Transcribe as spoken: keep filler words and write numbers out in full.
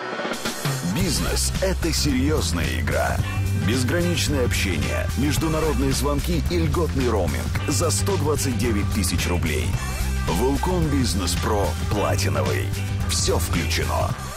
Бизнес – это серьезная игра. Безграничное общение, международные звонки и льготный роуминг за сто двадцать девять тысяч рублей. Vulcon Business Pro платиновый. Все включено.